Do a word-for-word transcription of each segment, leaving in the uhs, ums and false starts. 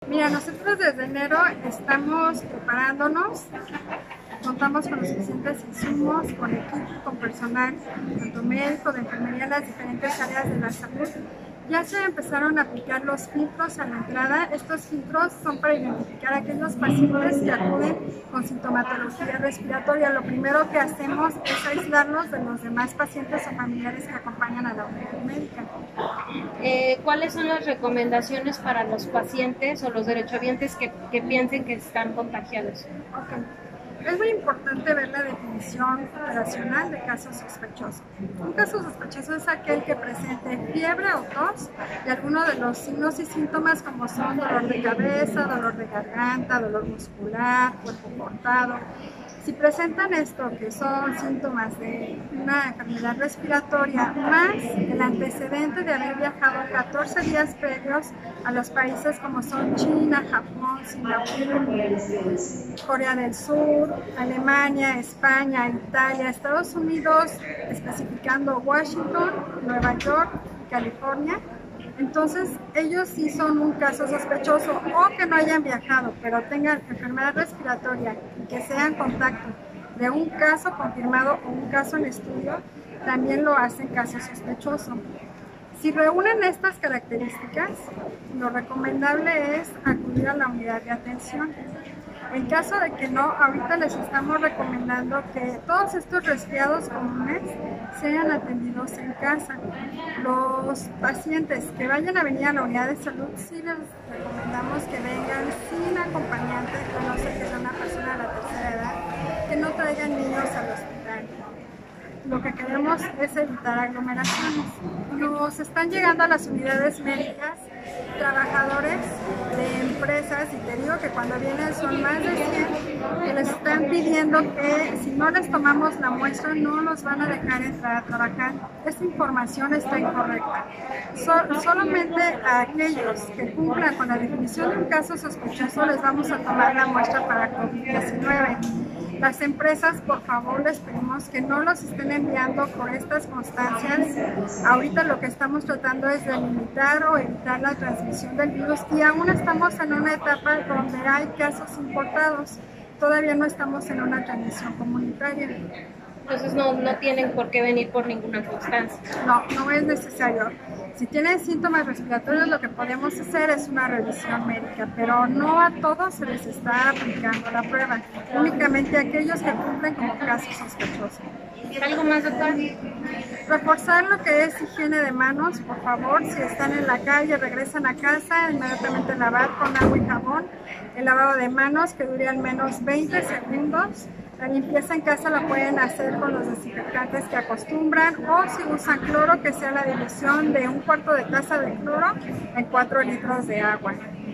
Mira, nosotros desde enero estamos preparándonos, contamos con los suficientes insumos, con equipo, con personal, tanto médico, de enfermería, en las diferentes áreas de la salud. Ya se empezaron a aplicar los filtros a la entrada. Estos filtros son para identificar a aquellos pacientes que acuden con sintomatología respiratoria. Lo primero que hacemos es aislarlos de los demás pacientes o familiares que acompañan a la unidad médica. Eh, ¿Cuáles son las recomendaciones para los pacientes o los derechohabientes que, que piensen que están contagiados? Okay. Es muy importante ver la definición operacional de caso sospechoso. Un caso sospechoso es aquel que presente fiebre o tos y algunos de los signos y síntomas como son dolor de cabeza, dolor de garganta, dolor muscular, cuerpo cortado. Si presentan esto, que son síntomas de una enfermedad respiratoria, más el antecedente de haber viajado catorce días previos a los países como son China, Japón, Singapur, Corea del Sur, Alemania, España, Italia, Estados Unidos, especificando Washington, Nueva York, California, entonces ellos sí son un caso sospechoso, o que no hayan viajado pero tengan enfermedad respiratoria y que sean contacto de un caso confirmado o un caso en estudio, también lo hacen caso sospechoso. Si reúnen estas características, lo recomendable es acudir a la unidad de atención. En caso de que no, ahorita les estamos recomendando que todos estos resfriados comunes sean atendidos en casa. Los pacientes que vayan a venir a la unidad de salud, sí les recomendamos que vengan sin acompañante, a no ser que sea una persona de la tercera edad, que no traigan niños al hospital. Lo que queremos es evitar aglomeraciones. Nos están llegando a las unidades médicas trabajadores de empresas, y te digo que cuando vienen son más de cien, que les están pidiendo que si no les tomamos la muestra no los van a dejar entrar a trabajar. Esta información está incorrecta. So, solamente a aquellos que cumplan con la definición de un caso sospechoso les vamos a tomar la muestra para COVID diecinueve. Las empresas, por favor, les pedimos que no los estén enviando por estas constancias. Ahorita lo que estamos tratando es de limitar o evitar la transmisión del virus, y aún estamos en una etapa donde hay casos importados. Todavía no estamos en una transmisión comunitaria. Entonces no, no tienen por qué venir por ninguna constancia. No, no es necesario. Si tienen síntomas respiratorios, lo que podemos hacer es una revisión médica, pero no a todos se les está aplicando la prueba, únicamente a aquellos que cumplen como casos sospechosos. ¿Algo más, doctor? Reforzar lo que es higiene de manos, por favor. Si están en la calle, regresan a casa, inmediatamente lavar con agua y jabón. El lavado de manos que dure al menos veinte segundos. La limpieza en casa la pueden hacer con los desinfectantes que acostumbran, o si usan cloro, que sea la dilución de un cuarto de taza de cloro en cuatro litros de agua.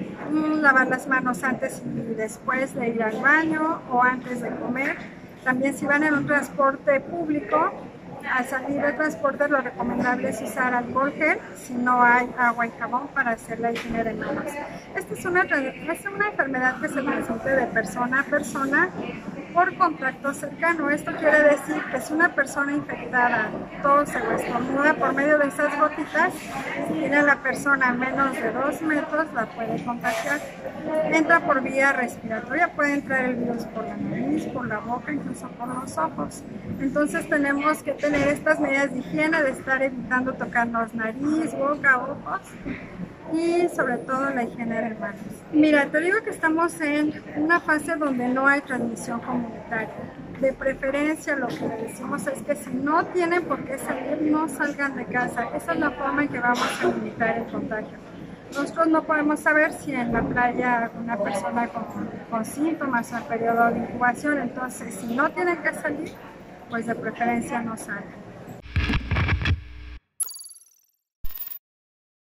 Mm, lavar las manos antes y después de ir al baño o antes de comer. También si van en un transporte público, al salir del transporte lo recomendable es usar alcohol gel si no hay agua y jabón para hacer la higiene de manos. Esta es una, es una enfermedad que se transmite de persona a persona por contacto cercano. Esto quiere decir que si una persona infectada tose o estornuda por medio de esas gotitas, si tiene a la persona a menos de dos metros, la puede contagiar. Entra por vía respiratoria, puede entrar el virus por la nariz, por la boca, incluso por los ojos. Entonces tenemos que tener estas medidas de higiene, de estar evitando tocarnos nariz, boca, ojos, y sobre todo la higiene de manos. Mira, te digo que estamos en una fase donde no hay transmisión comunitaria. De preferencia, lo que le decimos es que si no tienen por qué salir, no salgan de casa. Esa es la forma en que vamos a limitar el contagio. Nosotros no podemos saber si en la playa una persona con, con síntomas o en periodo de incubación, entonces si no tienen que salir, pues de preferencia no salgan.